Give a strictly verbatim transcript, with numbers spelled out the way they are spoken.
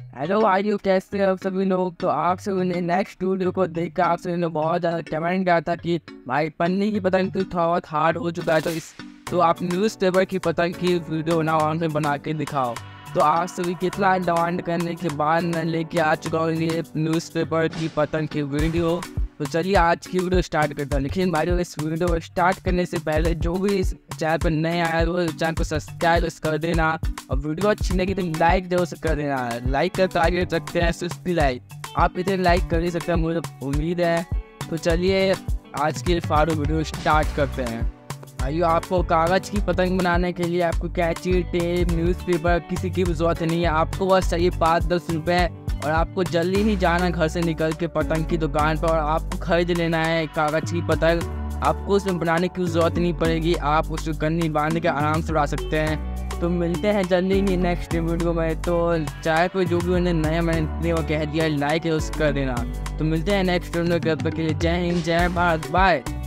Hello भाइयों, कैसे हैं आप सभी लोग। तो आप सभी ने नेक्स्ट वीडियो को देख कर आप सभी ने बहुत ज़्यादा कमेंट किया था कि भाई पन्नी की पतंग तो थोड़ा बहुत हार्ड हो चुका है, तो इस तो आप न्यूज़पेपर की पतंग की वीडियो बनाओ में बना के दिखाओ। तो आप सभी कितना डिमांड करने के बाद मैं लेके आ चुका हूँ ये न्यूज़पेपर की पतंग की वीडियो। तो चलिए आज की वीडियो स्टार्ट करता हूँ। लेकिन भाई इस वीडियो को स्टार्ट करने से पहले जो भी इस चैनल पर नए आए वो चैनल को सब्सक्राइब कर देना और वीडियो अच्छी लगी तो लाइक जरूर से कर देना। लाइक कर आगे सकते हैं सिक्सटी लाइक, आप इतने लाइक कर ही सकते हैं मुझे उम्मीद है। तो चलिए आज की फारू वीडियो स्टार्ट करते हैं। भाइयों आपको कागज़ की पतंग बनाने के लिए आपको कैंची, टेप, न्यूज़पेपर किसी की भी ज़रूरत नहीं है। आपको बस चाहिए पाँच दस रुपये और आपको जल्दी ही जाना घर से निकल के पतंग की दुकान पर और आपको खरीद लेना है कागज़ की पतंग। आपको उसमें बनाने की ज़रूरत नहीं पड़ेगी, आप उसको गन्नी बांध के आराम से उड़ा सकते हैं। तो मिलते हैं जल्दी ही नेक्स्ट वीडियो में। तो चाहे कोई जो भी उन्हें नया मैंने वो कह दिया लाइक है उस कर देना। तो मिलते हैं नेक्स्ट वीडियो के लिए। जय हिंद, जय भारत, बाय।